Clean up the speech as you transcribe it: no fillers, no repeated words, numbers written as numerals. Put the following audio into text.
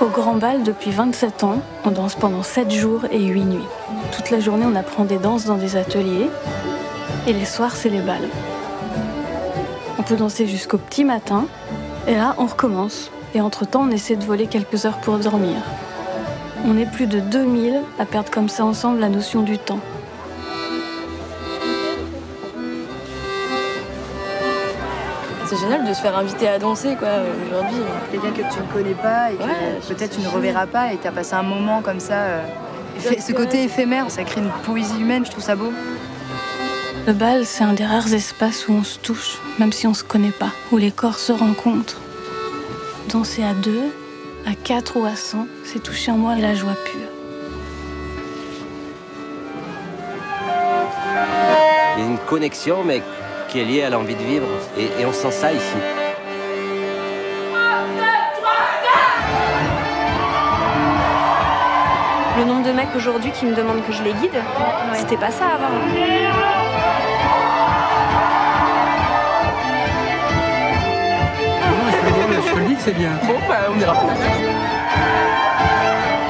Au Grand Bal, depuis 27 ans, on danse pendant 7 jours et 8 nuits. Toute la journée, on apprend des danses dans des ateliers. Et les soirs, c'est les bals. On peut danser jusqu'au petit matin. Et là, on recommence. Et entre-temps, on essaie de voler quelques heures pour dormir. On est plus de 2000 à perdre comme ça ensemble la notion du temps. C'est génial de se faire inviter à danser quoi aujourd'hui. Quelqu'un que tu ne connais pas et que peut-être tu ne reverras pas et tu as passé un moment comme ça. Ce côté éphémère, ça crée une poésie humaine, je trouve ça beau. Le bal, c'est un des rares espaces où on se touche, même si on se connaît pas, où les corps se rencontrent. Danser à 2, à 4 ou à 100, c'est toucher en moi la joie pure. Il y a une connexion, mais qui est liée à l'envie de vivre. Et on sent ça ici. Le nombre de mecs aujourd'hui qui me demandent que je les guide, c'était pas ça avant. Je te le dis que c'est bien. Bon, bah, on ira.